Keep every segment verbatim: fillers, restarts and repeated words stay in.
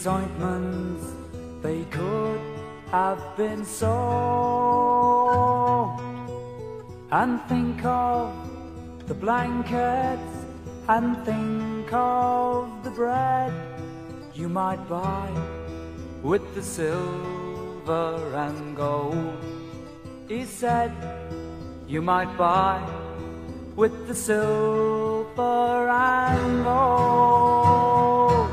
These ointments, they could have been sold. And think of the blankets, and think of the bread you might buy with the silver and gold. He said you might buy with the silver and gold.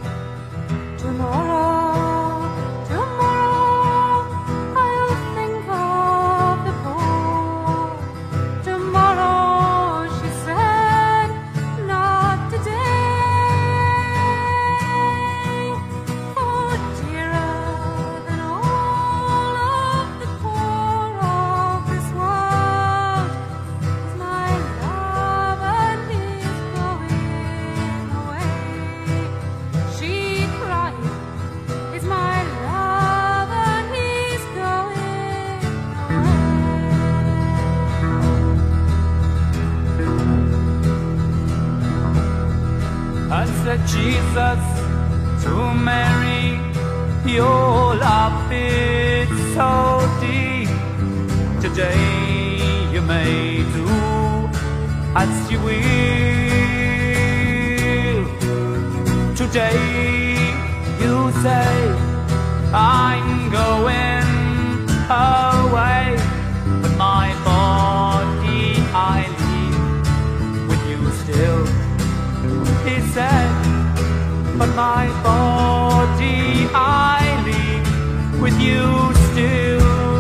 Tomorrow, tomorrow, I'll think of the poor. Tomorrow, she said, not today. For dearer than all of the poor of this world is my love, and he's going away. She cried, is my love, and he's going away. And said Jesus to Mary, your love is so deep. Today you may do as you will. Today you say, I'm going away, but my body I leave with you still. He said, but my body I leave with you still.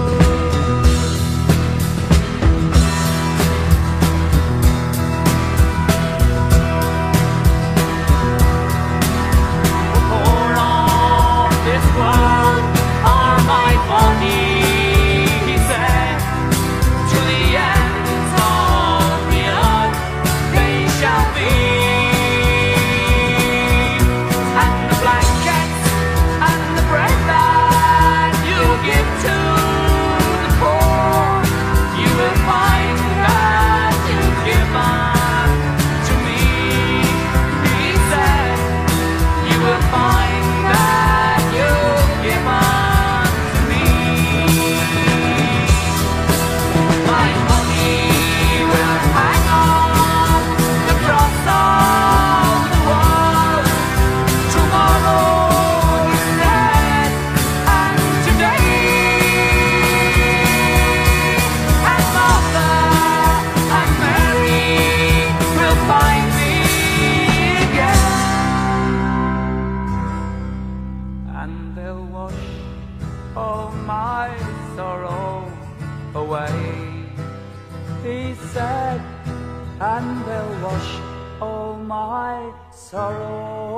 For all this world are my body, he said, to the ends of the earth they shall be. And the blankets and the bread that you give to the poor, you will find that you've given to me. He said, you will find that you've given to me. My money will hang on the cross of the world. Tomorrow is dead, and today, and Martha and Mary will find me again. And they'll wash all my sorrow away, he said, and they'll wash all my sorrow